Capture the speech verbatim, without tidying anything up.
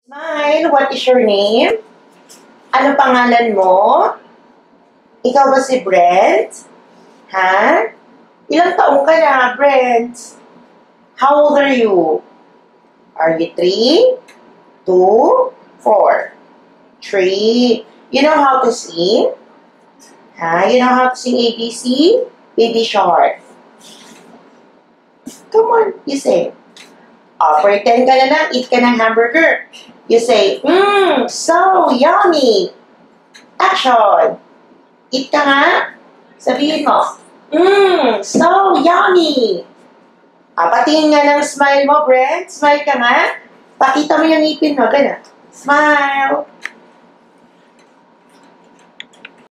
Smile, what is your name? Ano pangalan mo? Ikaw ba si Brent? Ha? Ilang taong ka na, Brent? How old are you? Are you three? Two? Four? Three? You know how to sing? Ha? You know how to sing A B C? Baby Shark. Come on, you say. Oh, pretend ka na lang, eat ka ng hamburger. You say, mmm, so yummy. Action. Eat ka nga. Sabihin mo, mmm, so yummy. Ah, patingin nga ng smile mo, Brent. Smile ka nga. Pakita mo yung ngipin mo. Ganun. Smile.